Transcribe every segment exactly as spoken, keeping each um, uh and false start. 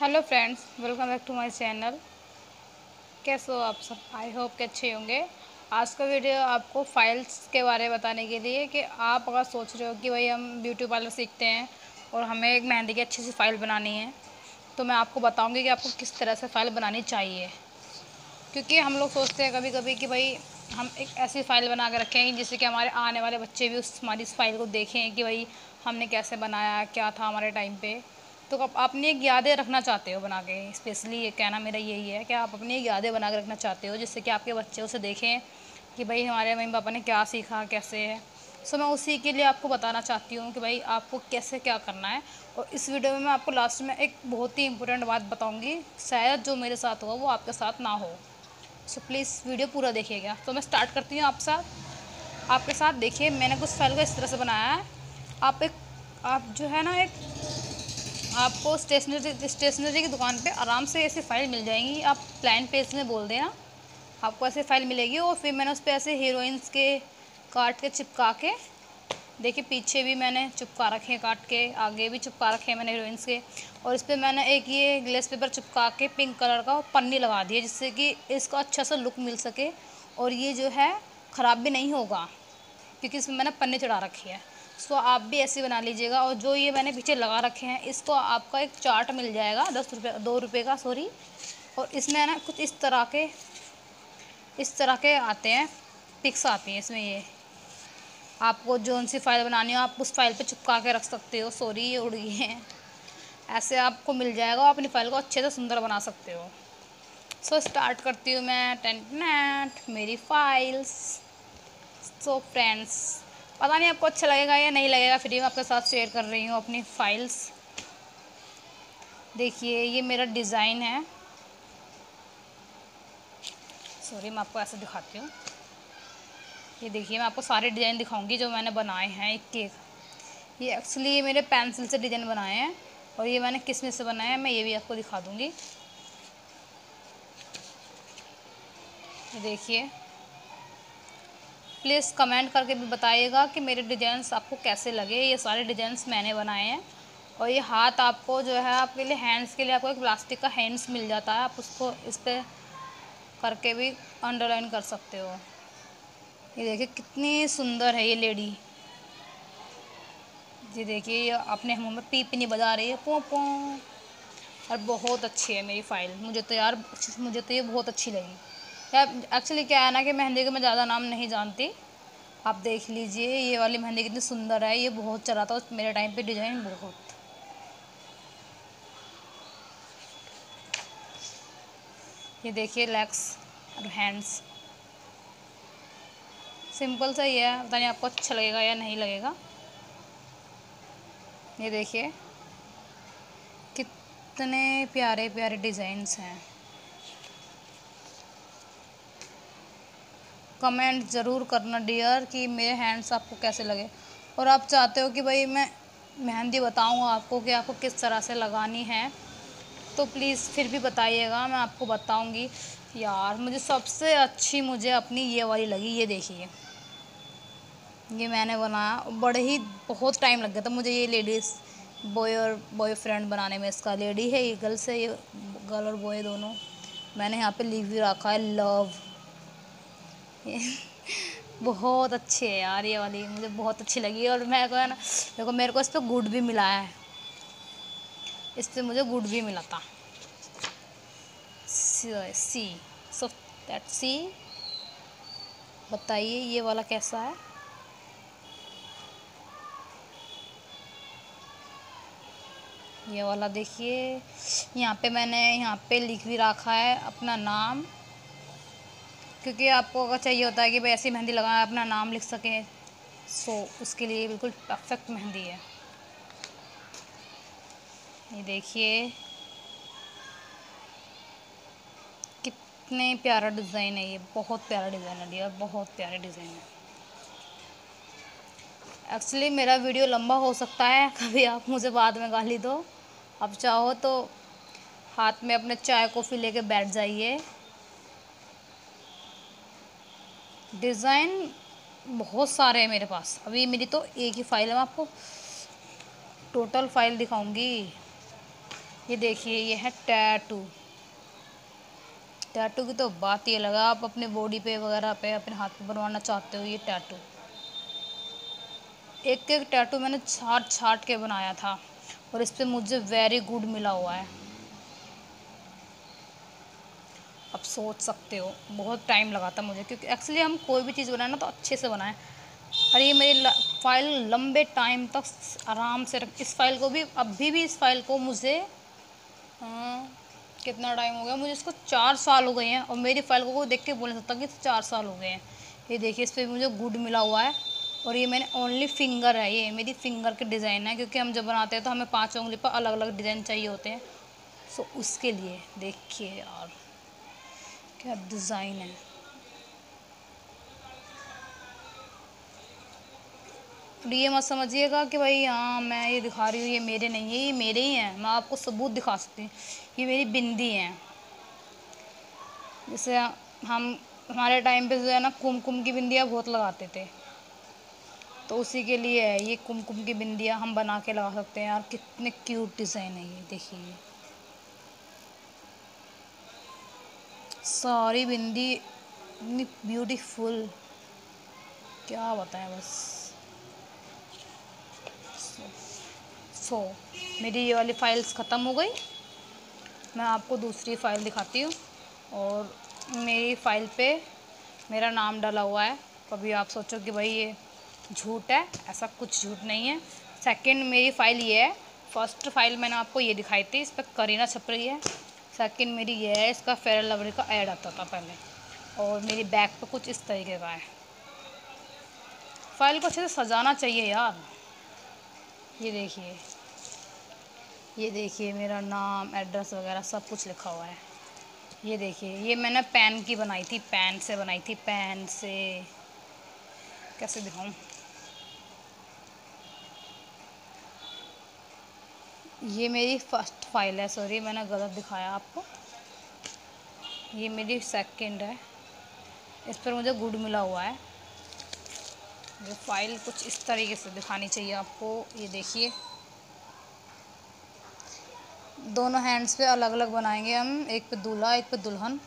Hello friends, welcome back to my channel. कैसे हो आप सब? आई होप कि अच्छे होंगे। आज का वीडियो आपको फाइल्स के बारे में बताने के लिए कि आप अगर सोच रहे हो कि भाई हम ब्यूटी पार्लर सीखते हैं और हमें एक मेहंदी की अच्छी सी फ़ाइल बनानी है, तो मैं आपको बताऊंगी कि आपको किस तरह से फ़ाइल बनानी चाहिए। क्योंकि हम लोग सोचते हैं कभी कभी कि भाई हम एक ऐसी फ़ाइल बना के रखें जिससे कि हमारे आने वाले बच्चे भी उस हमारी इस फाइल को देखें कि भाई हमने कैसे बनाया, क्या था हमारे टाइम पे। तो आप अपनी एक यादें रखना चाहते हो बना के, स्पेशली ये कहना मेरा यही है कि आप अपनी एक यादें बना के रखना चाहते हो जिससे कि आपके बच्चे उसे देखें कि भाई हमारे मम्मी पापा ने क्या सीखा, कैसे है। सो मैं उसी के लिए आपको बताना चाहती हूँ कि भाई आपको कैसे क्या करना है। और इस वीडियो में मैं आपको लास्ट में एक बहुत ही इंपॉर्टेंट बात बताऊँगी, शायद जो मेरे साथ हुआ वो आपके साथ ना हो। सो प्लीज़ वीडियो पूरा देखिएगा। तो मैं स्टार्ट करती हूँ आप साथ आपके साथ। देखिए, मैंने कुछ फाइल को इस तरह से बनाया है। आप एक आप जो है ना, एक आपको स्टेशनरी स्टेशनरी की दुकान पे आराम से ऐसी फ़ाइल मिल जाएंगी। आप प्लान पेज में बोल देना, आपको ऐसे फ़ाइल मिलेगी। और फिर मैंने उस पर ऐसे हीरोइंस के काट के चिपका के, देखिए पीछे भी मैंने चिपका रखे हैं काट के, आगे भी चिपका रखे हैं मैंने हीरोइंस के। और इस पर मैंने एक ये ग्लेस पेपर चिपका के पिंक कलर का पन्नी लगा दी है जिससे कि इसका अच्छा सा लुक मिल सके। और ये जो है ख़राब भी नहीं होगा क्योंकि इसमें मैंने पन्नी चढ़ा रखी है। सो आप भी ऐसे बना लीजिएगा। और जो ये मैंने पीछे लगा रखे हैं इसको आपका एक चार्ट मिल जाएगा, दस रुपये दो रुपये का सॉरी। और इसमें ना कुछ इस तरह के इस तरह के आते हैं, पिक्स आती हैं इसमें। ये आपको जो सी फाइल बनानी हो आप उस फाइल पे चिपका के रख सकते हो। सॉरी ये उड़ गई है। ऐसे आपको मिल जाएगा, अपनी फाइल को अच्छे से सुंदर बना सकते हो। सो स्टार्ट करती हूँ मैं। टेंट मेरी फाइल्स। सो फ्रेंड्स, पता नहीं आपको अच्छा लगेगा या नहीं लगेगा, फिर भी मैं आपके साथ शेयर कर रही हूँ अपनी फाइल्स। देखिए ये मेरा डिज़ाइन है। सॉरी, मैं आपको ऐसे दिखाती हूँ। ये देखिए, मैं आपको सारे डिज़ाइन दिखाऊंगी जो मैंने बनाए हैं एक के एक। ये एक्चुअली ये मेरे पेंसिल से डिज़ाइन बनाए हैं और ये मैंने किस में से बनाए हैं मैं ये भी आपको दिखा दूँगी। ये देखिए, प्लीज़ कमेंट करके भी बताइएगा कि मेरे डिज़ाइंस आपको कैसे लगे। ये सारे डिज़ाइंस मैंने बनाए हैं। और ये हाथ आपको जो है, आपके लिए हैंड्स के लिए आपको एक प्लास्टिक का हैंड्स मिल जाता है, आप उसको इस पर करके भी अंडरलाइन कर सकते हो। ये देखिए कितनी सुंदर है ये लेडी। ये देखिए, ये अपने मुँह में पीप नहीं बजा रही है, पों पों। और बहुत अच्छी है मेरी फ़ाइल। मुझे तो यार मुझे तो ये बहुत अच्छी लगी यार। एक्चुअली क्या है ना कि मेहंदी के मैं ज़्यादा नाम नहीं जानती। आप देख लीजिए ये वाली मेहंदी कितनी सुंदर है। ये बहुत चला था मेरे टाइम पे डिज़ाइन बहुत। ये देखिए लेग्स और हैंड्स, सिंपल सा ही है। पता नहीं आपको अच्छा लगेगा या नहीं लगेगा। ये देखिए कितने प्यारे प्यारे डिज़ाइंस हैं। कमेंट ज़रूर करना डियर कि मेरे हैंड्स आपको कैसे लगे। और आप चाहते हो कि भाई मैं मेहंदी बताऊँ आपको कि आपको किस तरह से लगानी है, तो प्लीज़ फिर भी बताइएगा, मैं आपको बताऊंगी। यार मुझे सबसे अच्छी मुझे अपनी ये वाली लगी। ये देखिए, ये मैंने बनाया, बड़े ही बहुत टाइम लग गया था मुझे ये लेडीज़ बॉय और बॉयफ्रेंड बनाने में। इसका लेडी है, ये गर्ल्स है, ये गर्ल और बॉय दोनों। मैंने यहाँ पे लिख भी रखा है लव। बहुत अच्छी है यार ये वाली, मुझे बहुत अच्छी लगी। और मेरे को है ना, देखो मेरे को इस पर गुड भी मिला है, इस पर मुझे गुड भी मिला था। See so that see. बताइए ये वाला कैसा है। ये वाला देखिए, यहाँ पे मैंने यहाँ पे लिख भी रखा है अपना नाम, क्योंकि आपको अगर चाहिए होता है कि भाई ऐसी मेहंदी लगाए अपना नाम लिख सकें, सो उसके लिए बिल्कुल परफेक्ट मेहंदी है। ये देखिए कितने प्यारा डिज़ाइन है ये, बहुत प्यारा डिज़ाइन है डियर, बहुत प्यारे डिज़ाइन है। एक्चुअली मेरा वीडियो लंबा हो सकता है, कभी आप मुझे बाद में गाली दो। अब चाहो तो हाथ में अपने चाय कॉफ़ी लेके बैठ जाइए। डिज़ाइन बहुत सारे हैं मेरे पास। अभी मेरी तो एक ही फ़ाइल है, मैं आपको टोटल फ़ाइल दिखाऊंगी। ये देखिए, ये है टैटू। टैटू की तो बात ये लगा, आप अपने बॉडी पे वगैरह पे अपने हाथ पे बनवाना चाहते हो ये टैटू। एक एक टैटू मैंने छाट छाट के बनाया था और इस पे मुझे वेरी गुड मिला हुआ है। आप सोच सकते हो बहुत टाइम लगा था मुझे, क्योंकि एक्चुअली हम कोई भी चीज़ बनाए ना तो अच्छे से बनाएं। और ये मेरी फाइल लंबे टाइम तक आराम से रख, इस फाइल को भी अभी भी इस फाइल को मुझे हाँ, कितना टाइम हो गया मुझे, इसको चार साल हो गए हैं और मेरी फाइल को कोई देख के बोल नहीं सकता कि चार साल हो गए हैं। ये देखिए, इस पर मुझे गुड मिला हुआ है और ये मैंने ओनली फिंगर है, ये मेरी फिंगर के डिज़ाइन है, क्योंकि हम जब बनाते हैं तो हमें पाँच उंगली पर अलग अलग डिज़ाइन चाहिए होते हैं। सो उसके लिए देखिए यार क्या डिज़ाइन है। और ये मत समझिएगा कि भाई हाँ मैं ये दिखा रही हूँ ये मेरे नहीं है, ये मेरे ही हैं। मैं आपको सबूत दिखा सकती हूँ, ये मेरी बिंदी हैं। जैसे हम हमारे टाइम पे जो है ना कुमकुम की बिंदियाँ बहुत लगाते थे, तो उसी के लिए है ये कुमकुम की बिंदियाँ हम बना के लगा सकते हैं। यार कितने क्यूट डिज़ाइन है ये, देखिए सारी बिंदी इतनी ब्यूटीफुल, क्या बताएं बस। सो so, मेरी ये वाली फाइल्स ख़त्म हो गई। मैं आपको दूसरी फ़ाइल दिखाती हूँ और मेरी फ़ाइल पे मेरा नाम डाला हुआ है। कभी आप सोचो कि भाई ये झूठ है, ऐसा कुछ झूठ नहीं है। सेकंड मेरी फ़ाइल ये है। फर्स्ट फाइल मैंने आपको ये दिखाई थी, इस पर करीना छप रही है। सेकंड मेरी ये है, इसका फेयर लवली का ऐड आता था पहले, और मेरी बैक पे कुछ इस तरीके का है। फाइल को अच्छे से सजाना चाहिए यार। ये देखिए, ये देखिए मेरा नाम एड्रेस वगैरह सब कुछ लिखा हुआ है। ये देखिए, ये मैंने पेन की बनाई थी, पेन से बनाई थी, पेन से। कैसे दिखाऊं, ये मेरी फर्स्ट फाइल है, सॉरी मैंने गलत दिखाया आपको। ये मेरी सेकंड है, इस पर मुझे गुड मिला हुआ है। ये फाइल कुछ इस तरीके से दिखानी चाहिए आपको। ये देखिए, दोनों हैंड्स पे अलग अलग बनाएंगे हम, एक पे दूल्हा एक पे दुल्हन।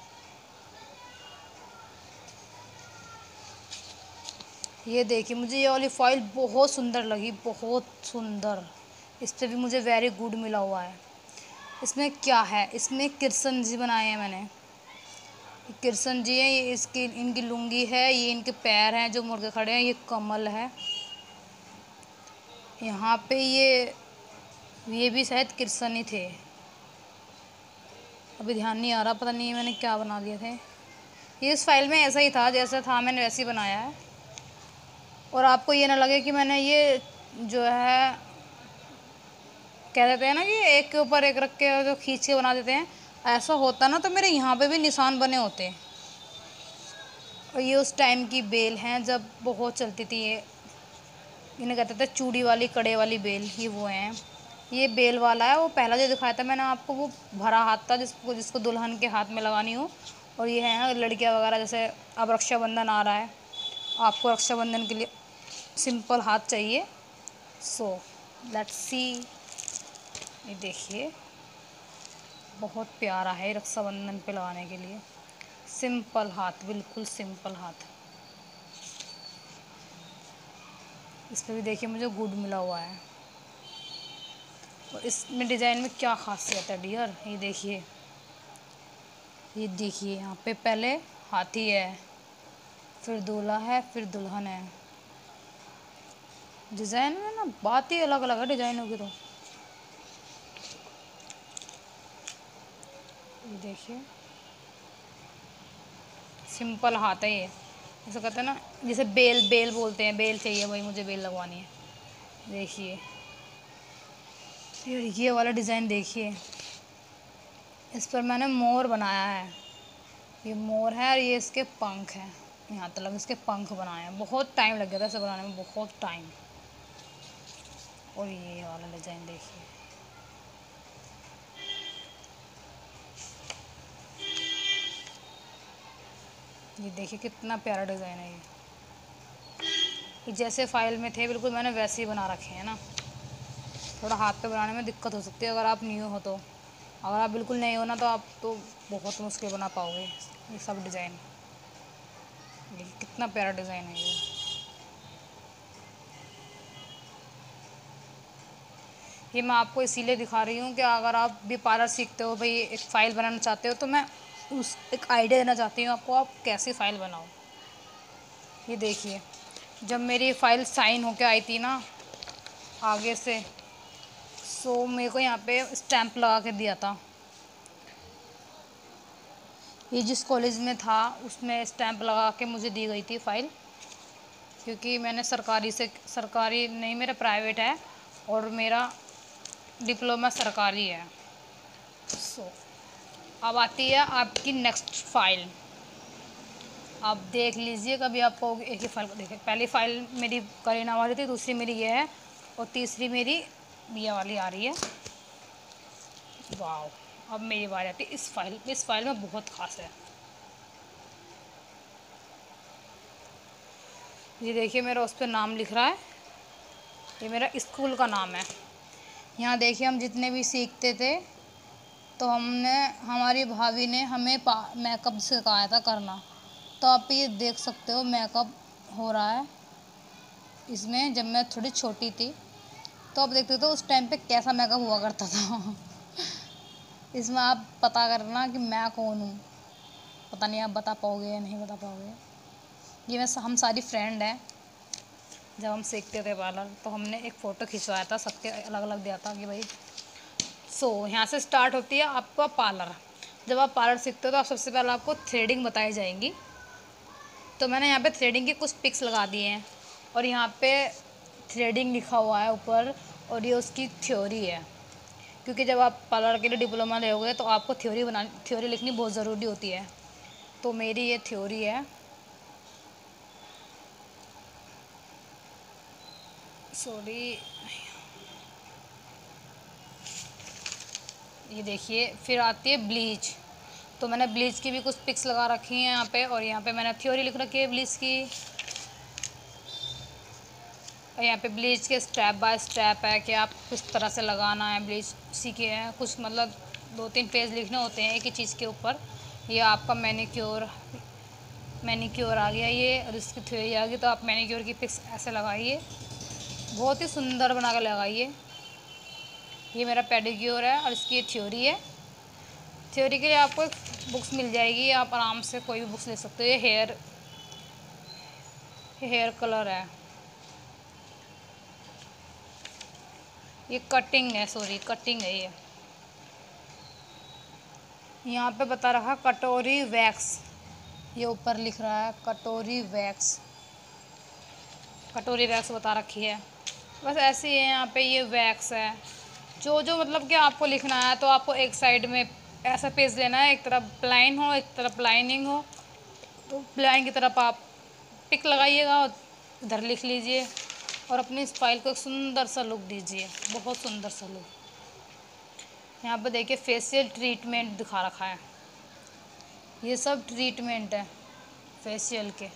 ये देखिए, मुझे ये वाली फाइल बहुत सुंदर लगी, बहुत सुंदर। इस पर भी मुझे वेरी गुड मिला हुआ है। इसमें क्या है, इसमें कृष्ण जी बनाए हैं मैंने। कृष्ण जी हैं, ये इसकी इनकी लुंगी है, ये इनके पैर हैं जो मुड़ के खड़े हैं, ये कमल है। यहाँ पे ये ये भी शायद कृष्ण ही थे, अभी ध्यान नहीं आ रहा, पता नहीं मैंने क्या बना दिए थे। ये इस फाइल में ऐसा ही था, जैसा था मैंने वैसे ही बनाया है। और आपको ये ना लगे कि मैंने ये जो है कह देते हैं ना कि एक के ऊपर एक रख के जो खींच के बना देते हैं, ऐसा होता ना तो मेरे यहाँ पे भी निशान बने होते। और ये उस टाइम की बेल हैं जब बहुत चलती थी ये, इन्हें कहते थे चूड़ी वाली कड़े वाली बेल, ये वो हैं। ये बेल वाला है, वो पहला जो दिखाया था मैंने आपको वो भरा हाथ था जिसको जिसको दुल्हन के हाथ में लगानी हो। और ये है लड़कियाँ वगैरह, जैसे अब रक्षाबंधन आ रहा है, आपको रक्षाबंधन के लिए सिंपल हाथ चाहिए। सो लेट्स सी, ये देखिए बहुत प्यारा है रक्षाबंधन पे लगाने के लिए, सिंपल हाथ, बिल्कुल सिंपल हाथ। इस पर भी देखिए मुझे गुड मिला हुआ है। और इसमें डिज़ाइन में क्या खासियत है डियर, ये देखिए, ये देखिए यहाँ पे पहले हाथी है, फिर दूल्हा है, फिर दुल्हन है। डिज़ाइन में ना बात ही अलग अलग है डिज़ाइनों की। तो ये देखिए सिंपल हाथ है ये, जैसे कहते हैं ना, जैसे बेल बेल बोलते हैं, बेल चाहिए भाई मुझे, बेल लगवानी है। देखिए ये ये वाला डिज़ाइन देखिए, इस पर मैंने मोर बनाया है। ये मोर है और ये इसके पंख हैं, यहाँ तक इसके पंख बनाए हैं। बहुत टाइम लग गया था इसे बनाने में, बहुत टाइम। और ये वाला डिज़ाइन देखिए, ये देखिए कितना प्यारा डिज़ाइन है ये। ये जैसे फाइल में थे बिल्कुल मैंने वैसे ही बना रखे हैं ना। थोड़ा हाथ पे बनाने में दिक्कत हो सकती है अगर आप न्यू हो तो। अगर आप बिल्कुल नहीं हो ना तो आप तो बहुत मुश्किल बना पाओगे ये सब डिज़ाइन। ये कितना प्यारा डिज़ाइन है ये। ये मैं आपको इसीलिए दिखा रही हूँ कि अगर आप भी पार्लर सीखते हो, भाई एक फ़ाइल बनाना चाहते हो, तो मैं उस एक आइडिया देना चाहती हूँ आपको, आप कैसी फ़ाइल बनाओ। ये देखिए, जब मेरी फ़ाइल साइन होके आई थी ना आगे से, सो मेरे को यहाँ पे स्टैंप लगा के दिया था। ये जिस कॉलेज में था उसमें स्टैंप लगा के मुझे दी गई थी फ़ाइल, क्योंकि मैंने सरकारी से, सरकारी नहीं मेरा प्राइवेट है और मेरा डिप्लोमा सरकारी है। सो अब आती है आपकी नेक्स्ट फ़ाइल। आप देख लीजिए, कभी आपको एक ही फाइल को देखें। पहली फ़ाइल मेरी करीना वाली थी, दूसरी मेरी ये है और तीसरी मेरी बिया वाली आ रही है। वाह, अब मेरी बारी आती है इस फाइल। इस फाइल में बहुत ख़ास है। ये देखिए, मेरा उस पर नाम लिख रहा है, ये मेरा स्कूल का नाम है। यहाँ देखिए, हम जितने भी सीखते थे तो हमने, हमारी भाभी ने हमें मेकअप सिखाया था करना। तो आप ये देख सकते हो मेकअप हो रहा है इसमें। जब मैं थोड़ी छोटी थी तो आप देखते हो उस टाइम पे कैसा मेकअप हुआ करता था। इसमें आप पता करना कि मैं कौन हूँ। पता नहीं आप बता पाओगे या नहीं बता पाओगे। ये मैं, हम सारी फ्रेंड हैं, जब हम सीखते थे पार्लर तो हमने एक फ़ोटो खिंचवाया था, सबके अलग अलग दिया था कि भाई। सो so, यहाँ से स्टार्ट होती है आपका पार्लर। जब आप पार्लर सीखते हो तो आप सबसे पहले आपको थ्रेडिंग बताई जाएंगी। तो मैंने यहाँ पे थ्रेडिंग की कुछ पिक्स लगा दिए हैं और यहाँ पे थ्रेडिंग लिखा हुआ है ऊपर, और ये उसकी थ्योरी है। क्योंकि जब आप पार्लर के लिए डिप्लोमा लोगे तो आपको थ्योरी बना थ्योरी लिखनी बहुत ज़रूरी होती है। तो मेरी ये थ्योरी है। सॉरी, ये देखिए, फिर आती है ब्लीच। तो मैंने ब्लीच की भी कुछ पिक्स लगा रखी हैं यहाँ पे, और यहाँ पे मैंने थ्योरी लिख रखी है ब्लीच की। और यहाँ पे ब्लीच के स्टेप बाय स्टेप है कि आप किस तरह से लगाना है ब्लीच, सीखे हैं कुछ, मतलब दो तीन पेज लिखने होते हैं एक ही चीज़ के ऊपर। ये आपका मैनीक्योर मैनीक्योर आ गया ये, और इसकी थ्योरी आ गई। तो आप मैनीक्योर की पिक्स ऐसे लगाइए, बहुत ही सुंदर बना कर लगाइए। ये मेरा पेडिक्योर है और इसकी थ्योरी है। थ्योरी के लिए आपको एक बुक्स मिल जाएगी, आप आराम से कोई भी बुक्स ले सकते हो। ये हेयर हेयर कलर है, ये कटिंग है, सॉरी कटिंग है। ये यहाँ पे बता रखा कटोरी वैक्स, ये ऊपर लिख रहा है कटोरी वैक्स, कटोरी वैक्स बता रखी है। बस ऐसे ही है, यहाँ पे ये वैक्स है। जो जो मतलब कि आपको लिखना है तो आपको एक साइड में ऐसा पेज लेना है, एक तरफ प्लाइन हो एक तरफ लाइनिंग हो। तो प्लाइन की तरफ आप टिक लगाइएगा और इधर लिख लीजिए और अपनी इस फाइल को एक सुंदर सा लुक दीजिए, बहुत सुंदर सा लुक। यहाँ पे देखिए फेशियल ट्रीटमेंट दिखा रखा है, ये सब ट्रीटमेंट है फेशियल के।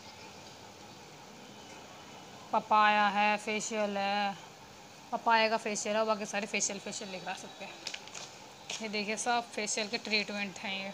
पपाया है, फेशियल है, पपाया का फेशियल है, बाकी सारे फेशियल फेशियल लिख रहा सकते हैं। ये देखिए सब फेशियल के ट्रीटमेंट हैं। ये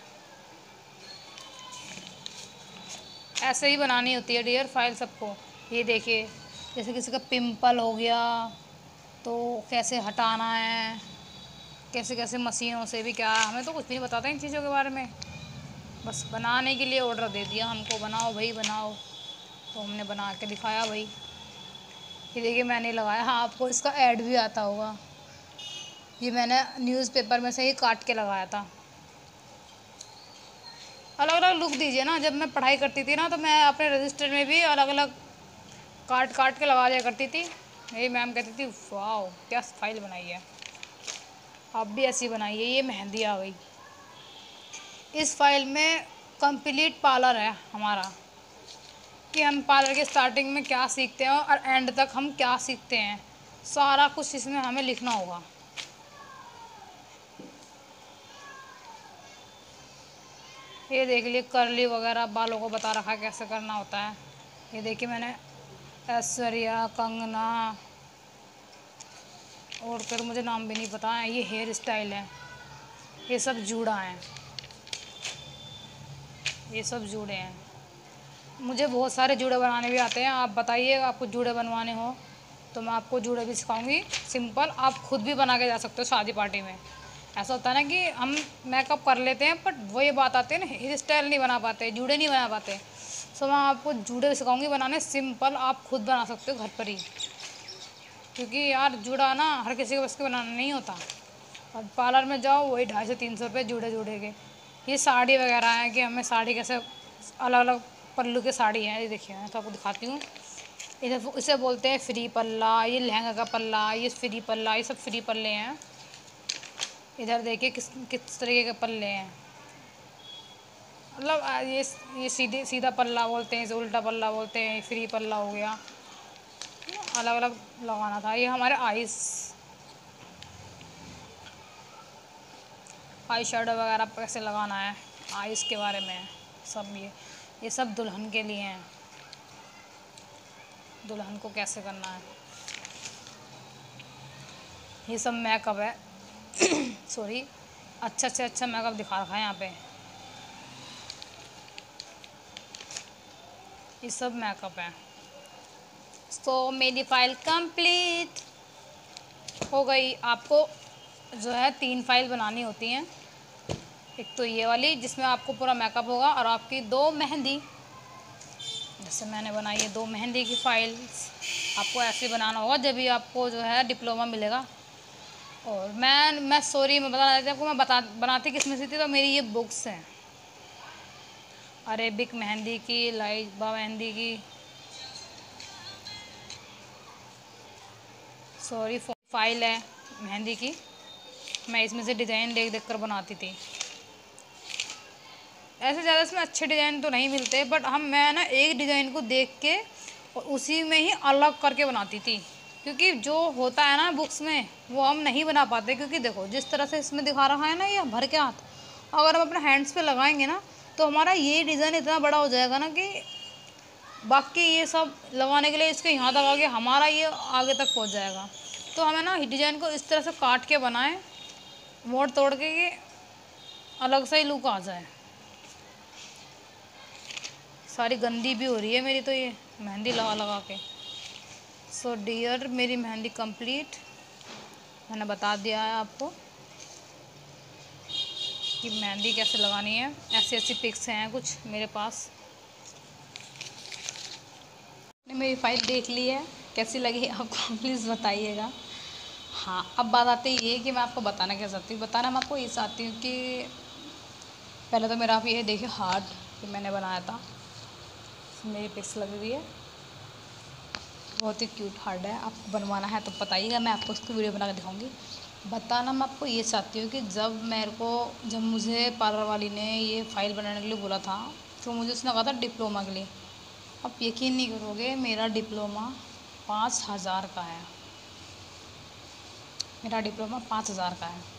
ऐसे ही बनानी होती है डियर फाइल सबको। ये देखिए, जैसे किसी का पिंपल हो गया तो कैसे हटाना है, कैसे कैसे मशीनों से भी, क्या हमें तो कुछ नहीं बताता इन चीज़ों के बारे में। बस बनाने के लिए ऑर्डर दे दिया हमको, बनाओ भाई बनाओ, तो हमने बना के दिखाया भाई। ये देखिए मैंने लगाया, हाँ आपको इसका ऐड भी आता होगा। ये मैंने न्यूज़पेपर में से ही काट के लगाया था। अलग अलग लुक दीजिए ना। जब मैं पढ़ाई करती थी ना तो मैं अपने रजिस्टर में भी अलग अलग काट काट के लगा लिया करती थी। मेरी मैम कहती थी वाह क्या फाइल बनाई है, आप भी ऐसी बनाइए। ये मेहंदी आ गई। इस फाइल में कंप्लीट पार्लर है हमारा, कि हम पार्लर के स्टार्टिंग में क्या सीखते हैं और एंड तक हम क्या सीखते हैं, सारा कुछ इसमें हमें लिखना होगा। ये देख लिए करली वगैरह बालों को बता रखा है कैसे करना होता है। ये देखिए मैंने ऐश्वर्या, कंगना, और फिर मुझे नाम भी नहीं पता है। ये हेयर स्टाइल है, ये सब जूड़ा है, ये सब जूड़े हैं। मुझे बहुत सारे जूड़े बनाने भी आते हैं। आप बताइए, आपको जूड़े बनवाने हो तो मैं आपको जूड़े भी सिखाऊंगी। सिंपल आप खुद भी बना के जा सकते हो शादी पार्टी में। ऐसा होता है ना कि हम मेकअप कर लेते हैं, बट वो ये बात आती है ना, हेयर स्टाइल नहीं बना पाते, जूड़े नहीं बना पाते। सो मैं आपको जूड़े सिखाऊंगी बनाने। सिंपल आप खुद बना सकते हो घर पर ही, क्योंकि यार जूड़ा ना हर किसी के बस के बनाना नहीं होता। और पार्लर में जाओ, वही ढाई से तीन सौ रुपये जूड़े जूड़े के। ये साड़ी वगैरह है कि हमें साड़ी कैसे अलग अलग पल्लू की साड़ी है। ये देखिए, मैं तो आपको दिखाती हूँ। इधर इसे बोलते हैं फ्री पल्ला, ये लहंगा का पल्ला, ये फ्री पल्ला, ये सब फ्री पल्ले हैं। इधर देखिए किस किस तरीके के पल्ले हैं। मतलब ये ये सीधे सीधा पल्ला बोलते हैं, इसे उल्टा पल्ला बोलते हैं, फ्री पल्ला हो गया। अलग अलग लगाना था। ये हमारे आइस आई शेडो वगैरह कैसे लगाना है, आइस के बारे में सब। ये ये सब दुल्हन के लिए हैं, दुल्हन को कैसे करना है। ये सब मेकअप है सॉरी, अच्छा से अच्छा मेकअप दिखा रखा है यहाँ पे। ये सब मेकअप है। तो मेरी फाइल कंप्लीट हो गई। आपको जो है तीन फाइल बनानी होती हैं। एक तो ये वाली जिसमें आपको पूरा मेकअप होगा, और आपकी दो मेहंदी, जैसे मैंने बनाई है दो मेहंदी की फाइल्स। आपको ऐसे बनाना होगा जब भी आपको जो है डिप्लोमा मिलेगा। और मैं मैं सॉरी मैं बता देती आपको, मैं बता बनाती किस में से थी। तो मेरी ये बुक्स हैं, अरेबिक मेहंदी की, लाइबा मेहंदी की, सॉरी फाइल है मेहंदी की। मैं इसमें से डिज़ाइन देख देख कर बनाती थी। ऐसे ज़्यादा इसमें अच्छे डिज़ाइन तो नहीं मिलते, बट हम मैं ना एक डिज़ाइन को देख के और उसी में ही अलग करके बनाती थी। क्योंकि जो होता है ना बुक्स में वो हम नहीं बना पाते। क्योंकि देखो जिस तरह से इसमें दिखा रहा है ना, ये भर के हाथ, अगर हम अपने हैंड्स पे लगाएंगे ना तो हमारा ये डिज़ाइन इतना बड़ा हो जाएगा ना कि बाकी ये सब लगाने के लिए इसके यहाँ तक आगे हमारा ये आगे तक पहुँच जाएगा। तो हमें ना डिज़ाइन को इस तरह से काट के बनाएं, मोड़ तोड़ के, ये अलग सा ही लुक आ जाए। सारी गंदी भी हो रही है मेरी तो ये मेहंदी लगा लगा के। सो डियर, मेरी मेहंदी कंप्लीट, मैंने बता दिया है आपको कि मेहंदी कैसे लगानी है। ऐसी ऐसी पिक्स हैं कुछ मेरे पास। मेरी फाइल देख ली है, कैसी लगी आपको प्लीज़ बताइएगा। हाँ, अब बात आती है ये कि मैं आपको बताना क्या चाहती हूँ। बताना मैं आपको ये चाहती हूँ कि पहले तो मेरा आप ये देखिए हार्ट कि मैंने बनाया था, मेरी पिक्स लगी हुई है, बहुत ही क्यूट हार्ट है। आपको बनवाना है तो बताइएगा, मैं आपको उसकी वीडियो बना के दिखाऊंगी। बताना मैं आपको ये चाहती हूँ कि जब मेरे को जब मुझे पार्लर वाली ने ये फ़ाइल बनाने के लिए बोला था, तो मुझे उसने कहा था डिप्लोमा के लिए। अब यकीन नहीं करोगे, मेरा डिप्लोमा पाँच हज़ार का है। मेरा डिप्लोमा पाँच हज़ार का है।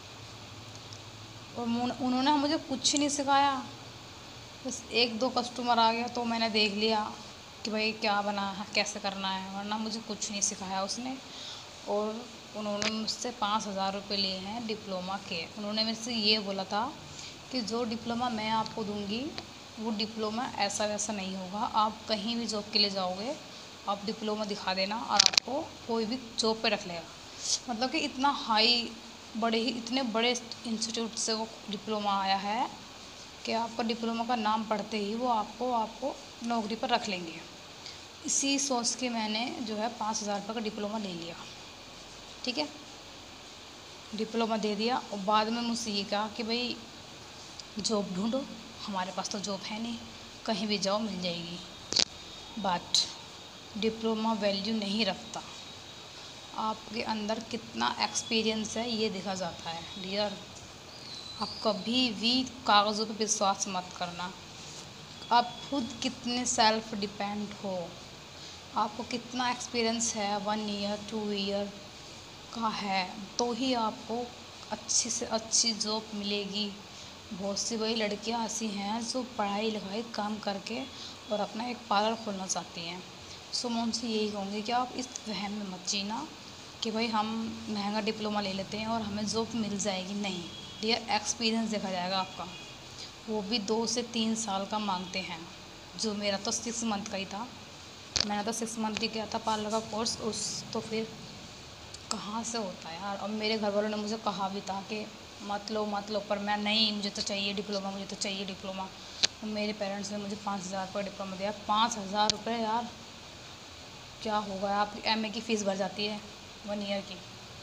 और उन्होंने मुझे कुछ नहीं सिखाया। बस एक दो कस्टमर आ गया तो मैंने देख लिया कि भाई क्या बना है, कैसे करना है, वरना मुझे कुछ नहीं सिखाया उसने। और उन्होंने मुझसे पाँच हज़ार रुपये लिए हैं डिप्लोमा के। उन्होंने मेरे से ये बोला था कि जो डिप्लोमा मैं आपको दूंगी वो डिप्लोमा ऐसा वैसा नहीं होगा। आप कहीं भी जॉब के लिए जाओगे, आप डिप्लोमा दिखा देना और आपको कोई भी जॉब पे रख लेगा। मतलब कि इतना हाई, बड़े ही इतने बड़े इंस्टीट्यूट से वो डिप्लोमा आया है कि आपका डिप्लोमा का नाम पढ़ते ही वो आपको आपको नौकरी पर रख लेंगे। इसी सोच के मैंने जो है पाँच हज़ार रुपये का डिप्लोमा ले लिया। ठीक है, डिप्लोमा दे दिया और बाद में मुझसे ये कहा कि भाई जॉब ढूंढो। हमारे पास तो जॉब है नहीं, कहीं भी जाओ मिल जाएगी। बट डिप्लोमा वैल्यू नहीं रखता, आपके अंदर कितना एक्सपीरियंस है ये देखा जाता है। डियर, आप कभी भी कागज़ों पे विश्वास मत करना। आप खुद कितने सेल्फ डिपेंड हो, आपको कितना एक्सपीरियंस है, वन ईयर टू ईयर का है, तो ही आपको अच्छी से अच्छी जॉब मिलेगी। बहुत सी वही लड़कियां ऐसी हैं जो पढ़ाई लिखाई काम करके और अपना एक पार्लर खोलना चाहती हैं। सो मैं उनसे यही कहूँगी कि आप इस वहम में मत जीना कि भाई हम महंगा डिप्लोमा ले लेते हैं और हमें जॉब मिल जाएगी। नहीं डियर, एक्सपीरियंस देखा जाएगा आपका, वो भी दो से तीन साल का मांगते हैं। जो मेरा तो सिक्स मंथ का ही था, मैंने तो सिक्स मंथ ही किया था पार्लर का कोर्स। उस तो फिर कहाँ से होता है यार। और मेरे घर वालों ने मुझे कहा भी था कि मत लो मत लो, पर मैं नहीं, मुझे तो चाहिए डिप्लोमा, मुझे तो चाहिए डिप्लोमा। और मेरे पेरेंट्स ने मुझे पाँच हज़ार रुपये डिप्लोमा दिया। पाँच हज़ार रुपये यार, क्या होगा, आप एम ए की फ़ीस भर जाती है वन ईयर की।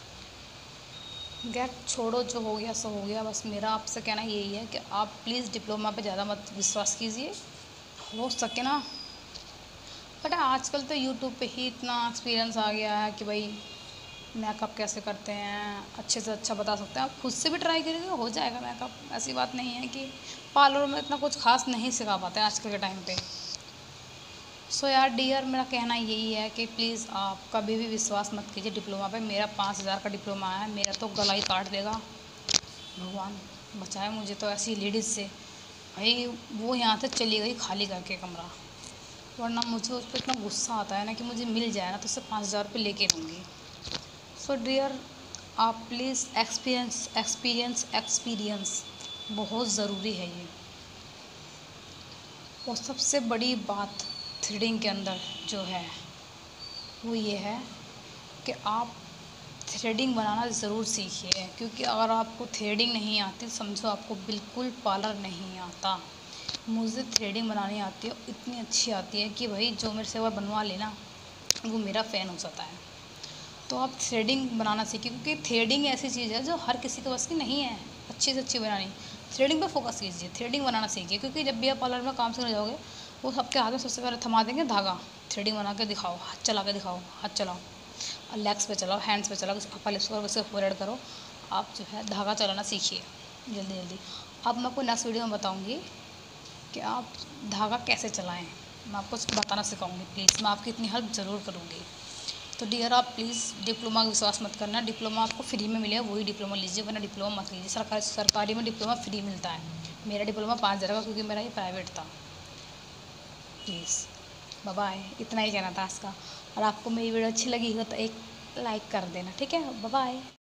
गैर छोड़ो, जो हो गया सो हो गया। बस मेरा आपसे कहना यही है कि आप प्लीज़ डिप्लोमा पे ज़्यादा मत विश्वास कीजिए, हो सके ना। बट आजकल तो यूट्यूब पे ही इतना एक्सपीरियंस आ गया है कि भाई मेकअप कैसे करते हैं अच्छे से अच्छा बता सकते हैं। आप खुद से भी ट्राई करेंगे हो जाएगा मेकअप। ऐसी बात नहीं है कि पार्लर में इतना कुछ खास नहीं सिखा पाते हैं आजकल के टाइम पे। सो यार डियर, मेरा कहना यही है कि प्लीज़ आप कभी भी विश्वास मत कीजिए डिप्लोमा पे। मेरा पाँच हज़ार का डिप्लोमा है, मेरा तो गला ही काट देगा। भगवान बचाए मुझे तो ऐसी लेडीज़ से। भाई वो यहाँ से चली गई खाली करके कमरा, वरना मुझे उस पर इतना गुस्सा आता है ना कि मुझे मिल जाए ना तो उससे पाँच हज़ार रुपये लेके दूँगी। सो डियर, आप प्लीज़ एक्सपीरियंस एक्सपीरियंस एक्सपीरियंस बहुत ज़रूरी है ये। और सबसे बड़ी बात थ्रेडिंग के अंदर जो है वो ये है कि आप थ्रेडिंग बनाना ज़रूर सीखिए, क्योंकि अगर आपको थ्रेडिंग नहीं आती समझो आपको बिल्कुल पार्लर नहीं आता। मुझे थ्रेडिंग बनानी आती है, इतनी अच्छी आती है कि भाई जो मेरे से वो बनवा लेना वो मेरा फ़ैन हो जाता है। तो आप थ्रेडिंग बनाना सीखिए, क्योंकि थ्रेडिंग ऐसी चीज़ है जो हर किसी के बस की नहीं है अच्छी से अच्छी बनानी। थ्रेडिंग पे फोकस कीजिए, थ्रेडिंग बनाना सीखिए, क्योंकि जब भी आप पार्लर में काम करने जाओगे वो सबके हाथ में सबसे पहले थमा देंगे धागा। थ्रेडिंग बना के दिखाओ, हाथ चला के दिखाओ, हाथ चलाओ, और लेग्स पे चलाओ, हैंड्स पे चलाओ, अपर लिप्स पर वैसे फोरहेड करो। आप जो है धागा चलाना सीखिए जल्दी जल्दी। अब मैं आपको नेक्स्ट वीडियो में बताऊँगी कि आप धागा कैसे चलाएँ। मैं आपको बताना सिखाऊंगी। प्लीज़ मैं आपकी इतनी हेल्प ज़रूर करूँगी। तो डियर, आप प्लीज़ डिप्लोमा का विश्वास मत करना। डिप्लोमा आपको फ्री में मिलेगा वही डिप्लोमा लीजिए, वरना डिप्लोमा मत लीजिए। सरकारी सरकारी में डिप्लोमा फ्री मिलता है। मेरा डिप्लोमा पाँच हज़ार का, क्योंकि मेरा ये प्राइवेट था। प्लीज़ बाय बाय, इतना ही कहना था आज का। और आपको मेरी वीडियो अच्छी लगी हो तो एक लाइक कर देना, ठीक है। Bye bye.